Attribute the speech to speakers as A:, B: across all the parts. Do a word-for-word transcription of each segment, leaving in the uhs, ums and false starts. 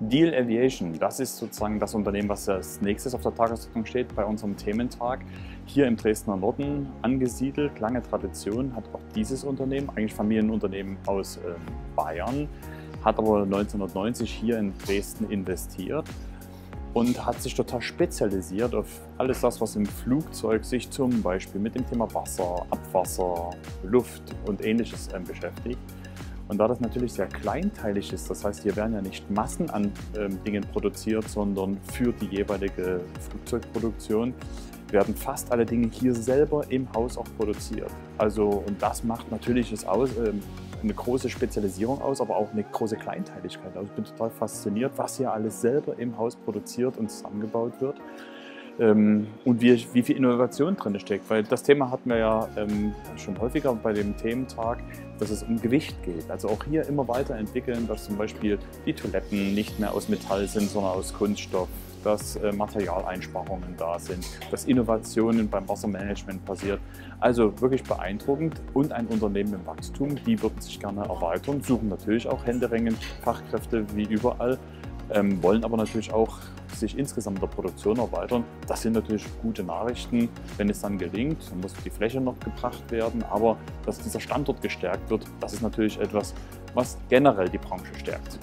A: Diehl Aviation, das ist sozusagen das Unternehmen, was als nächstes auf der Tagesordnung steht bei unserem Thementag. Hier im Dresdner Norden angesiedelt, lange Tradition hat auch dieses Unternehmen, eigentlich Familienunternehmen aus äh, Bayern, hat aber neunzehnhundertneunzig hier in Dresden investiert und hat sich total spezialisiert auf alles das, was im Flugzeug sich zum Beispiel mit dem Thema Wasser, Abwasser, Luft und Ähnliches äh, beschäftigt. Und da das natürlich sehr kleinteilig ist, das heißt, hier werden ja nicht Massen an ähm, Dingen produziert, sondern für die jeweilige Flugzeugproduktion werden fast alle Dinge hier selber im Haus auch produziert. Also, und das macht natürlich es aus, ähm, eine große Spezialisierung aus, aber auch eine große Kleinteiligkeit. Also ich bin total fasziniert, was hier alles selber im Haus produziert und zusammengebaut wird. Ähm, und wie, wie viel Innovation drin steckt, weil das Thema hatten wir ja ähm, schon häufiger bei dem Thementag, dass es um Gewicht geht. Also auch hier immer weiterentwickeln, dass zum Beispiel die Toiletten nicht mehr aus Metall sind, sondern aus Kunststoff, dass äh, Materialeinsparungen da sind, dass Innovationen beim Wassermanagement passiert. Also wirklich beeindruckend und ein Unternehmen im Wachstum, die würden sich gerne erweitern, suchen natürlich auch händeringend Fachkräfte wie überall, ähm, wollen aber natürlich auch sich insgesamt der Produktion erweitern. Das sind natürlich gute Nachrichten, wenn es dann gelingt. Dann muss die Fläche noch gebracht werden, aber dass dieser Standort gestärkt wird, das ist natürlich etwas, was generell die Branche stärkt.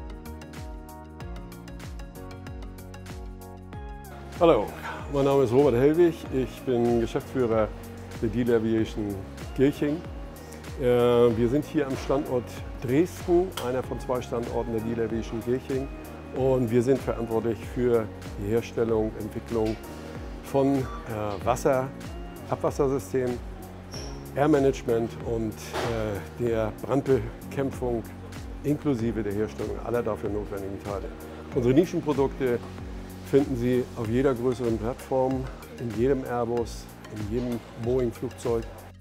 B: Hallo, mein Name ist Robert Hellwig. Ich bin Geschäftsführer der Diehl Aviation Gilching. Wir sind hier am Standort Dresden, einer von zwei Standorten der Diehl Aviation Gilching. Und wir sind verantwortlich für die Herstellung, Entwicklung von äh, Wasser, Abwassersystemen, Air Management und äh, der Brandbekämpfung inklusive der Herstellung aller dafür notwendigen Teile. Unsere Nischenprodukte finden Sie auf jeder größeren Plattform, in jedem Airbus, in jedem Boeing-Flugzeug